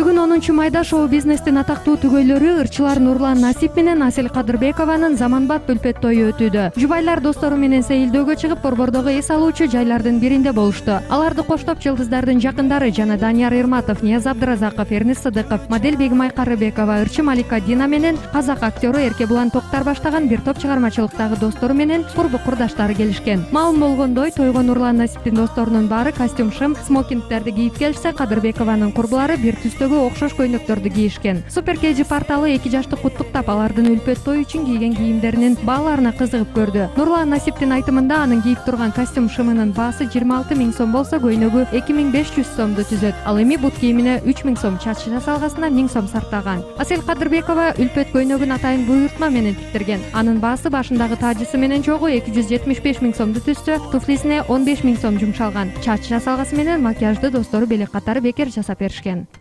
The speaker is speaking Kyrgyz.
Бүгүн 10 майда шоу-бизнестин атактуу түгөйлөрү ырчылар Нурлан Насип менен Асель Кадырбекованын заманбап үлпөт тою өтүүдө. Жубайлар достору менен сейилдөөгө чыгып, борбордогу эс алуучу жайлардын биринде болушту. Аларды коштоп жылдыздардын жакындары жана Данияр Ирматов, Нияз Абдыразаков, Эрнест Сыдыков, модель Бегимай Карыбекова, ырчы Малика Дина менен казак актеру Эркебулан Токтар баштаган бир топ чыгармачылыктагы достору менен курбу курдаштары келишкен. Маалым болгондой, тойго Нурлан Насиптин досторунун баары костюм, шым, смокингдерди кийип келишсе, Кадырбекованын курбулары бир түстөгү окшош көйнөктөрдү кийишкен. Супер KG порталы 2 жашты куттуктап, алардын үлпөт той үчүн кийген кийимдеринин бааларына кызыгып көрдү. Нурлан Насиптин айтымында, анын кийип турган костюм шымынын баасы 26 000 сом болсо, көйнөгү 2500 сомду түзөт. Ал эми бут кийимине 3 000 сом, чач жасалгасына 1000 сом сартаган. Асель Кадырбекова үлпөт көйнөгүн атайын буйртма менен тиктирген. Анын баасы башындагы тажысы менен чогуу 275 000 сомду түзсө, туфлисине 15 000 сом жумшалган. Чач жасалгасы менен макияжды достору белек катары бекер жасап беришкен.